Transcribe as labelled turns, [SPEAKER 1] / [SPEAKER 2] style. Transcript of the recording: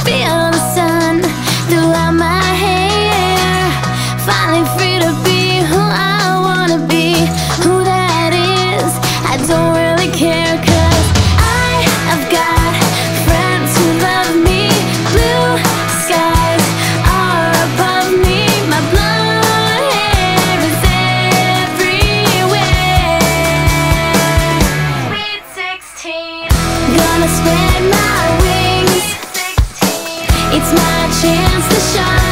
[SPEAKER 1] Feel the sun throughout my hair. Finally free to be who I wanna be. Who that is, I don't really care, 'cause I've got friends who love me. Blue skies are above me. My blonde hair is everywhere. Sweet 16, gonna spread my wings. It's my chance to shine.